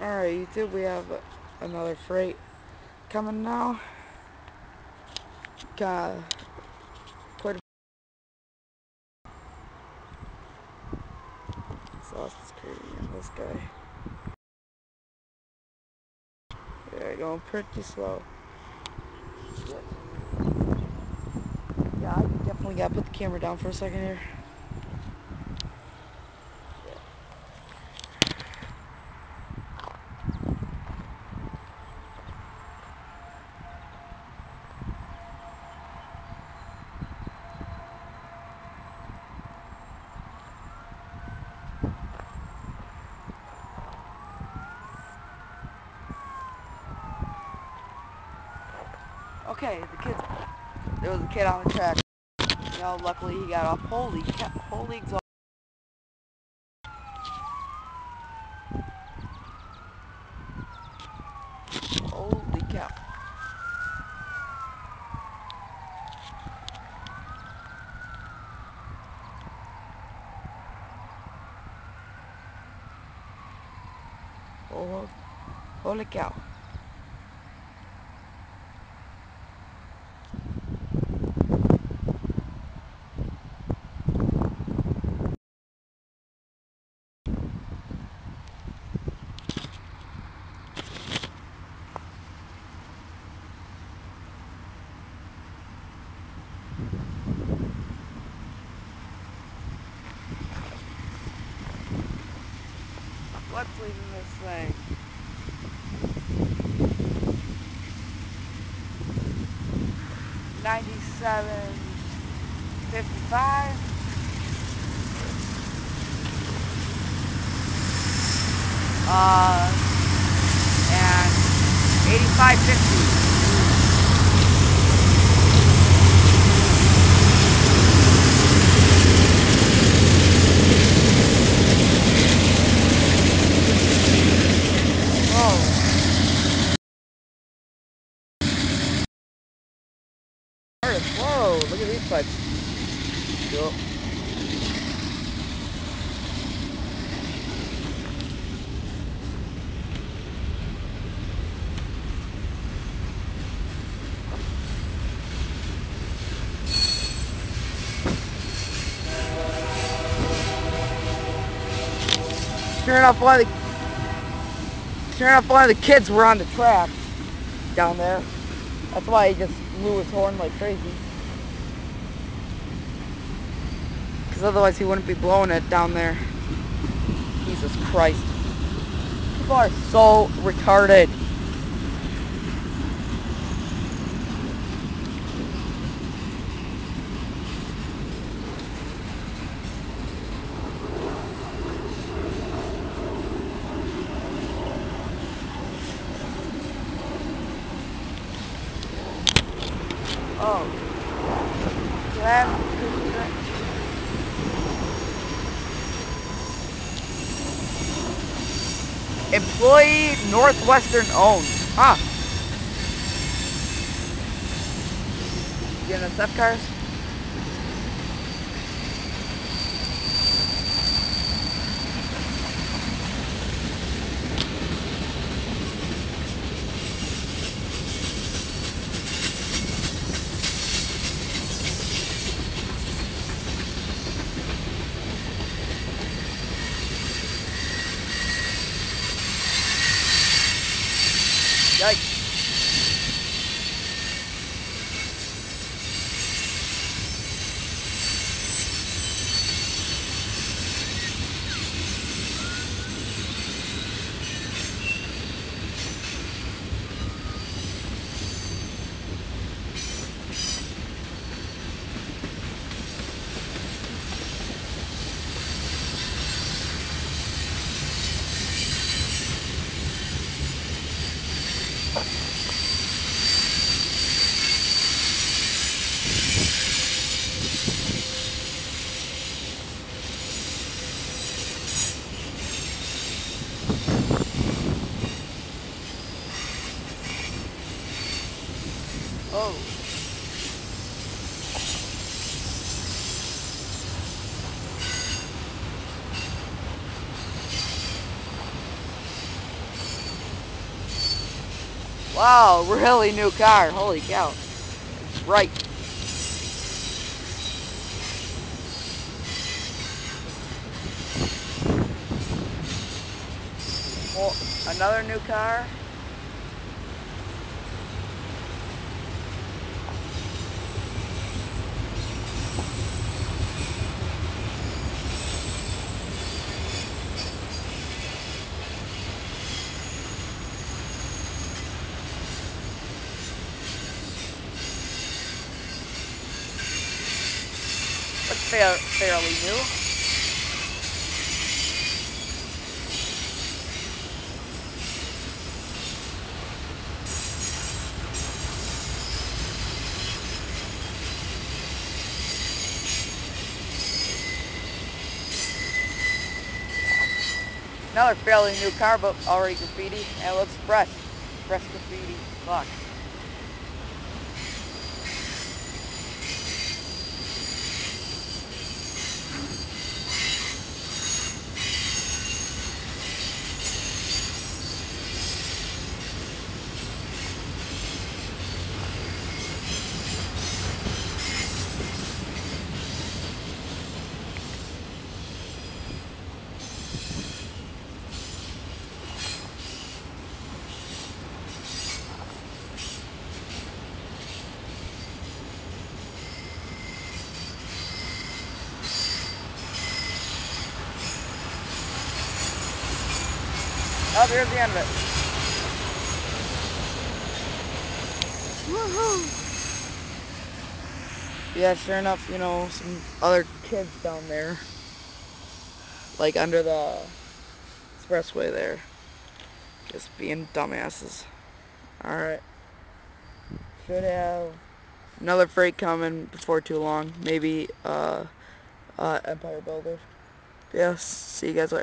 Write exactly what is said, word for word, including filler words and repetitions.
Alright, YouTube, we have another freight coming now. Got quite a sauce screen on this guy. Yeah, going pretty slow. Yeah, I definitely gotta put the camera down for a second here. Okay, the kids. There was a kid on the track. You know, luckily he got off. Holy cow! Holy exhaust! Holy cow! Oh, holy cow! What's leaving this thing? ninety-seven fifty-five. Uh, and eighty-five fifty. Whoa, look at these pipes. Cool. Sure enough, one of the sure enough, one of the kids were on the track down there. That's why he just blew his horn like crazy. Because otherwise he wouldn't be blowing it down there. Jesus Christ. People are so retarded. Oh. That employee Northwestern owned. Huh. You N S F cars? Yikes. Oh. Wow, really new car. Holy cow. Right. Well, another new car. Looks fair, fairly new. Another fairly new car, but already graffiti. And it looks fresh. Fresh graffiti. Fuck. Oh, there's the end of it. Woohoo! Yeah, sure enough, you know, some other kids down there. Like under the expressway there. Just being dumbasses. Alright. Should have another freight coming before too long. Maybe, uh, uh, Empire Builder. Yes, see you guys later.